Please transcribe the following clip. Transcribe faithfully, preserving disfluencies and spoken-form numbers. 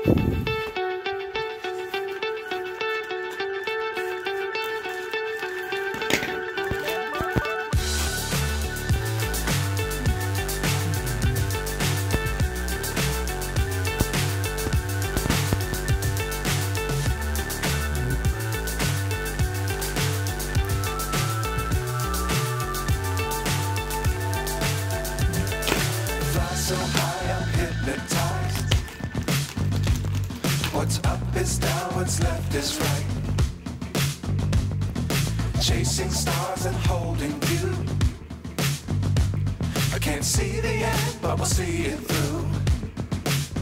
So high I'm hypnotized. What's up is down, what's left is right. Chasing stars and holding you. I can't see the end, but we'll see it through.